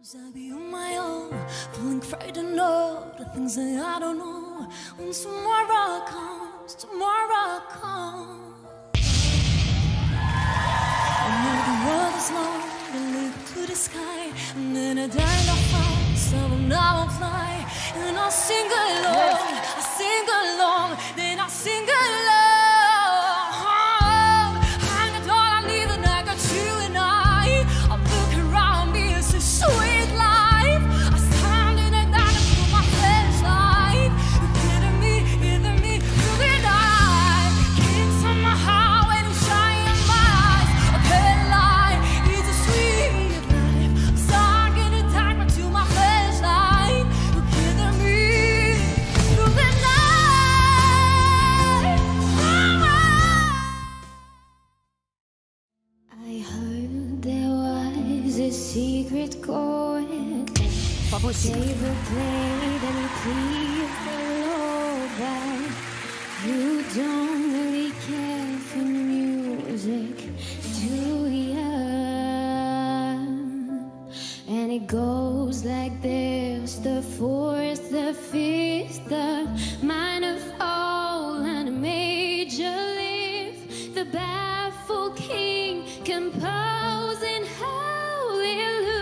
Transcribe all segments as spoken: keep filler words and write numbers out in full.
I be on my own, feeling frightened of the things that I don't know. When tomorrow comes, tomorrow comes, I know the world is long and leap to the sky, and then I die and I'll fall, so now I'll fly, and I'll sing along, I'll sing along, then I'll sing along. I got all I need and I got you and I. I'm looking around me, it's a sweet life. I stand in the dark and feel my flashlight. You're getting me, getting me through the night. Kings on my highway and shine in my eyes. A pale light, it's a sweet life. I'm stuck in the dark but to my flashlight. You're getting me through the night. I heard there was a secret chord. Save a plate and please the Lord that you don't really care for music, do ya? And it goes like this: the fourth, the fifth, the minor fall and a major lift, the baffled king composing hallelujah.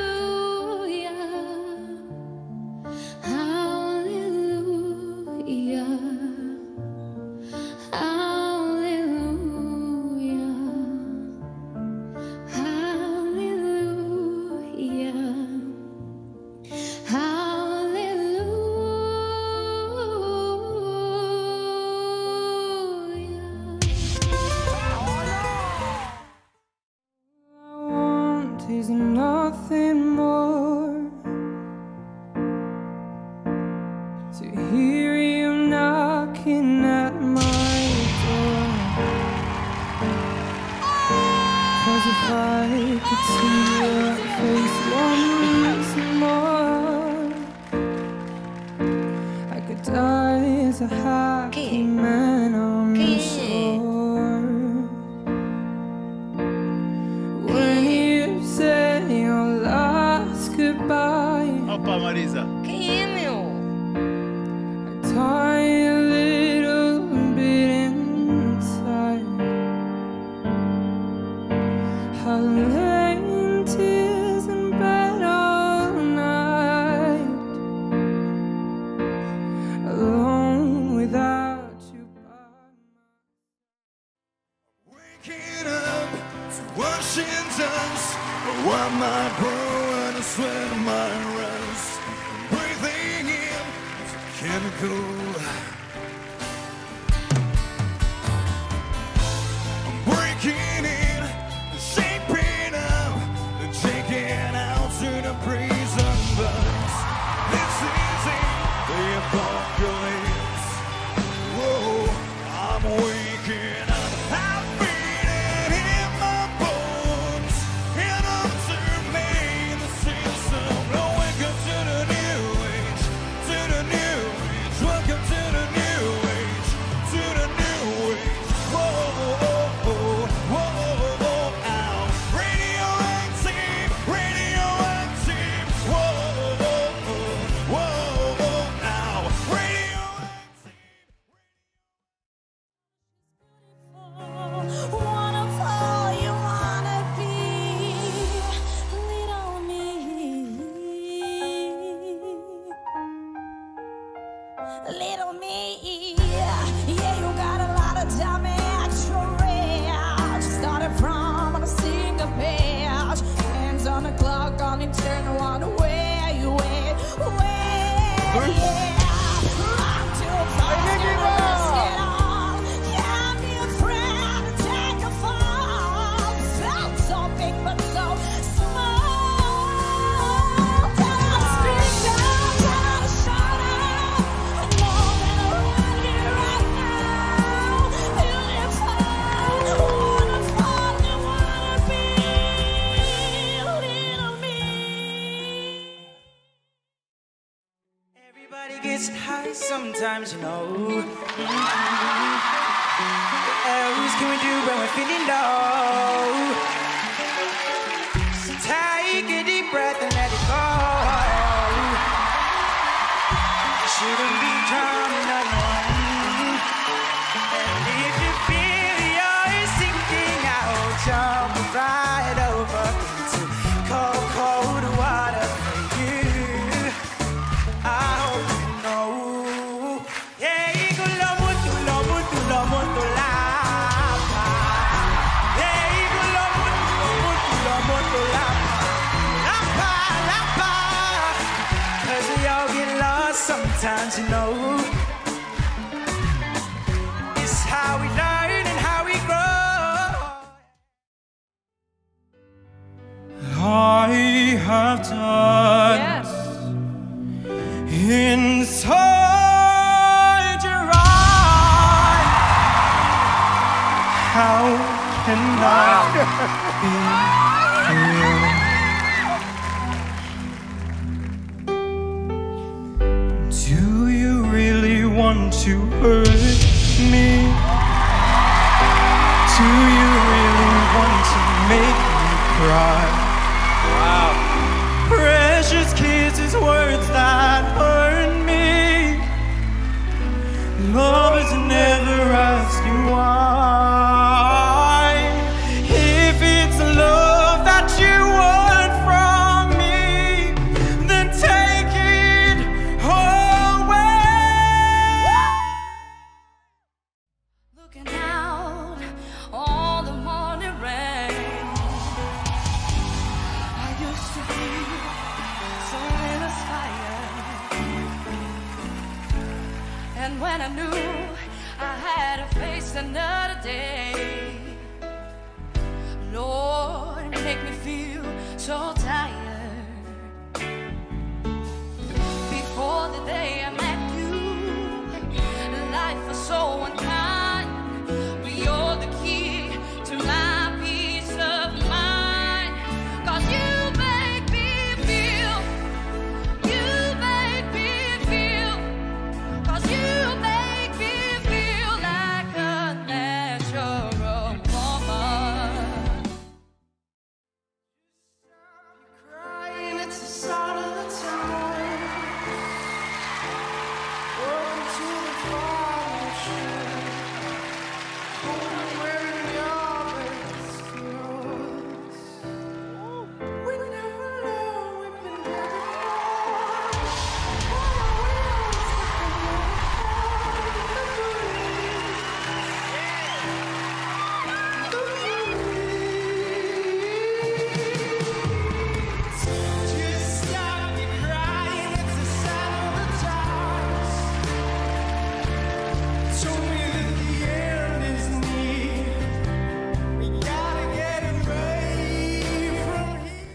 There's nothing more to hear you knocking at my door. 'Cause if I could see your face once more, I could die as a happy man on the shore. Opa, Marisa. Quem é, meu? I tie a little bit inside. I lay in tears in bed all night, alone without you by my... Waking up to Washington's, what my bro and I sweat my rest. Breathing in chemical. I'm breaking in, shaping up, and taking out to the prison bus. This is it, the apocalypse. Whoa, I'm waking up. I'm beating in my bones, and I'm turning the system. Welcome to the new age, to the new age. Welcome to the new age, to the new age. Whoa, whoa, whoa, whoa, whoa, ow. Radioactive, radioactive. Whoa, whoa, whoa, whoa, whoa, ow. Radioactive. Wanna fall, you wanna be little me, little me. Yeah, you got a lot of time at your range. Started from on a single page, hands on the clock, on eternal, wonder where you went, where, yeah. I'm too far to risk it all. Can't be afraid to take a fall. Felt so big but so small. Gotta speak up, gotta shout out. I know that I want you right now. Beautiful, wanna fall, you wanna be little me. Everybody gets high sometimes, you know. Mm-hmm. What else can we do when we're feeling low? So take a deep breath and let it go. shouldn't be drowning alone. And if you feel you're sinking, I'll jump right over into cold, cold water for you. I hope you know. Yeah, igulo mutu, lo mutu, lo mutu lapa. Yeah, igulo mutu, lo mutu, lo mutu lapa. Lapa, lapa. 'Cause we all get lost sometimes, you know. It's how we learn and how we grow. I have done Yes. inside your eyes. How can I be real? Do you really want to hurt me? Do you really want to make me cry? Wow. Precious kisses, words that hurt me. Lovers never ask you why. If it's love that you want from me, then take it away. Looking out on the morning rain, I used to be so inspired. And when I knew I had to face another day, Lord, it make me feel so tired. Before the day I met you, life was so unkind. But you're the key to my peace of mind. 'Cause you make me feel, you make me feel, 'cause you make me feel like a natural woman. Crying, it's the sign of the time. Welcome to the final show. Home wearing your best clothes. We never know we've been here Just stop your crying, it's the sign of the times. Told me that the end is near. We gotta get away from here.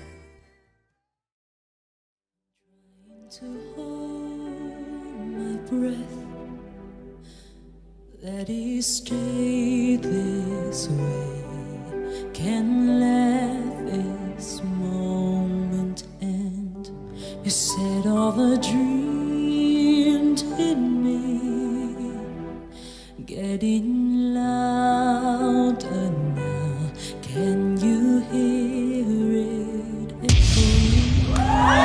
To hold my breath, let it stay this way. Can let this moment end. You said all the dreamed in me, getting louder now. Can you hear it echoing?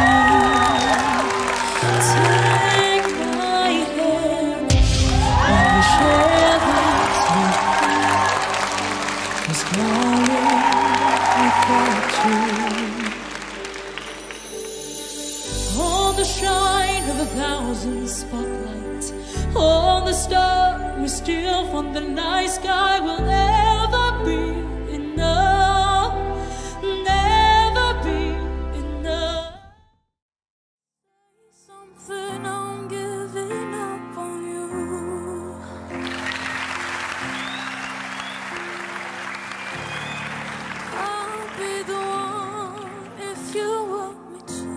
Take my hand and we share this with you. 'Cause darling, without you, all the shine of a thousand spotlights, all the stars we steal from the night sky will never be enough, never be enough. Say something, I'm giving up on you. I'll be the one if you want me to.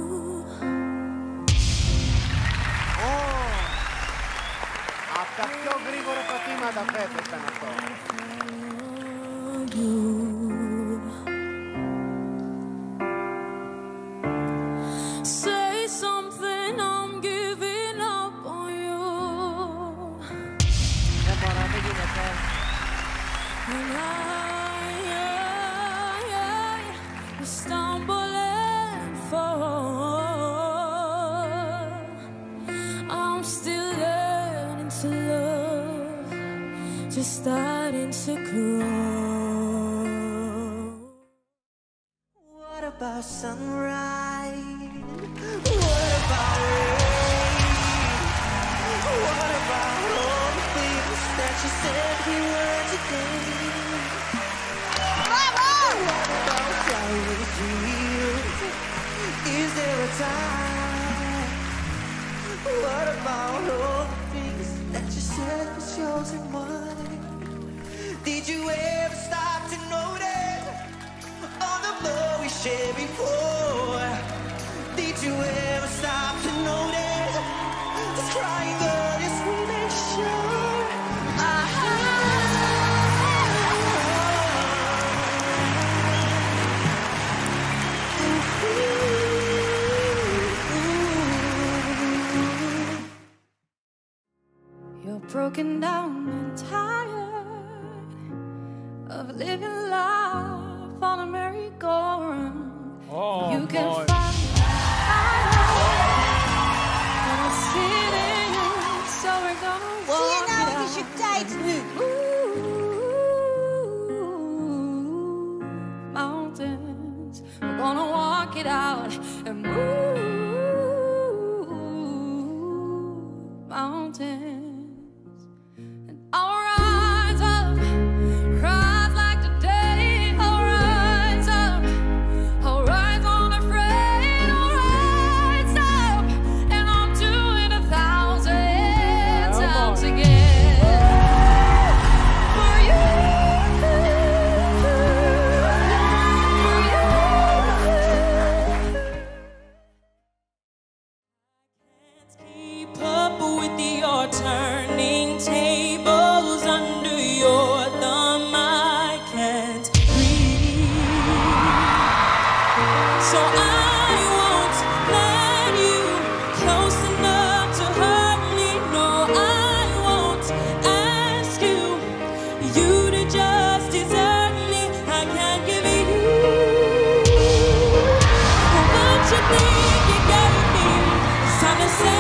A takiego Grigora Fatima da Pepe Tanato. Say something, I'm giving up on you. And I, I, I will stumble and fall. I'm just starting to grow. What about sunrise? What about rain? What about all the things that you said we were today? What about flowers fields? Is there a time? What about all the things that you said was yours and mine? Did you ever stop to notice all the love we shared before? Did you ever stop to notice this crying girl, yes, we make sure? You're broken down and tired of living life on a merry-go-round. Oh, you can boy. find and it's sitting, so we're gonna walk You know, it we out. should date. Ooh, mountains, we're gonna walk it out and move mountains, and I'll rise up, rise like today. I'll rise up, I'll rise unafraid. I'll rise up, and I'll do it a thousand times again for you, for you. Keep up with your turning tables under your thumb. I can't breathe, so I won't let you close enough to hurt me. No, I won't ask you, you to just desert me. I can't give you what you think you gave me. It's time to say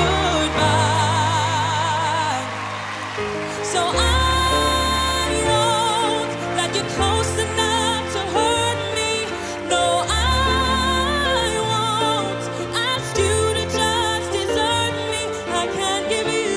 goodbye. So I won't let you close enough to hurt me. No, I won't ask you to just desert me. I can't give you.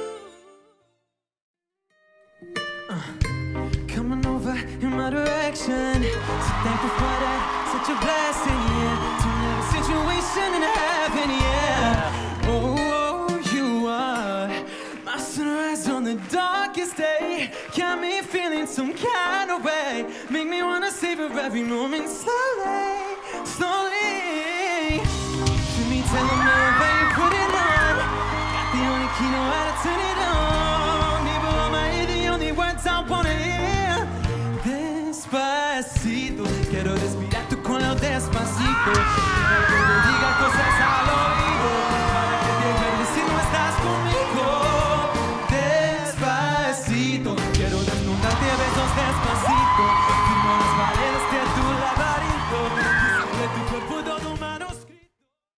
Coming over in my direction, so thankful for that, such a blessing, yeah. To never situation in heaven, yeah. Oh, oh, you are my sunrise on the darkest day. Got me feeling some kind of way. Make me wanna savor every moment slowly, slowly. Feel me telling me where you put it on. Got the only key, know how to turn it on. Even on my ear, the only words I wanna hear. Despacito, quiero respirar tu color despacito. Quiero que te diga cosas al oído, para que te acuerdes si no estás conmigo. Despacito, quiero desnudarte a besos despacito. Firmo las paredes de tu laberinto, sobre tu cuerpo todo manuscrito.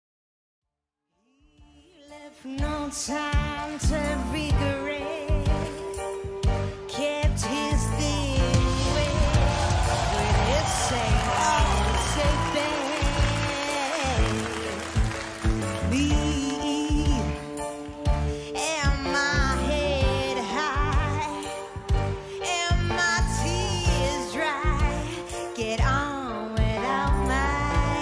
He left no time to regret. Kept his thing with it safe, safe me and my head high and my tears dry. Get on without my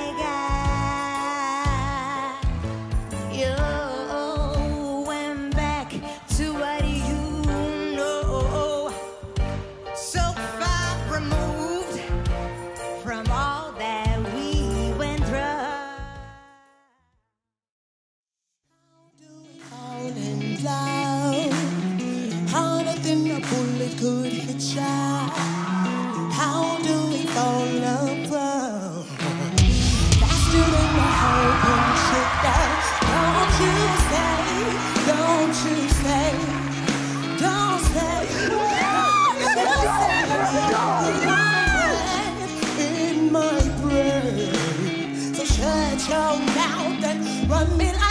guy. You went back to what you know, so far removed from all that we went through. How do we fall in love? Harder than a bullet could hit ya. How do we fall in love? Faster than the heart can shut down. Don't you say, don't you say, don't say, don't you say, in my brain. So shut your mouth and run me like